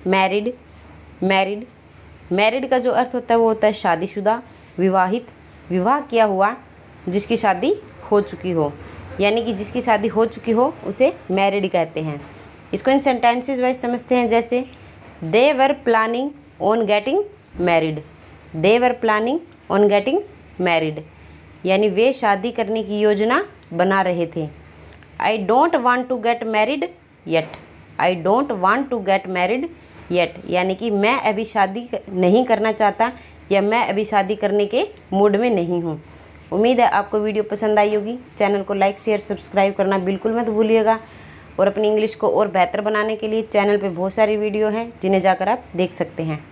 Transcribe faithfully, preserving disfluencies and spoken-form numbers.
Married, married married का जो अर्थ होता है वो होता है शादीशुदा, विवाहित, विवाह किया हुआ, जिसकी शादी हो चुकी हो, यानी कि जिसकी शादी हो चुकी हो उसे मैरिड कहते हैं। इसको इन सेंटेंसेस वाइज समझते हैं, जैसे they were planning on getting married, they were planning on getting married, यानी वे शादी करने की योजना बना रहे थे। I don't want to get married yet, I don't want to get married yet, यानी कि मैं अभी शादी नहीं करना चाहता या मैं अभी शादी करने के मूड में नहीं हूँ। उम्मीद है आपको वीडियो पसंद आई होगी। चैनल को लाइक शेयर सब्सक्राइब करना बिल्कुल मत भूलिएगा। और अपनी इंग्लिश को और बेहतर बनाने के लिए चैनल पे बहुत सारी वीडियो हैं जिन्हें जाकर आप देख सकते हैं।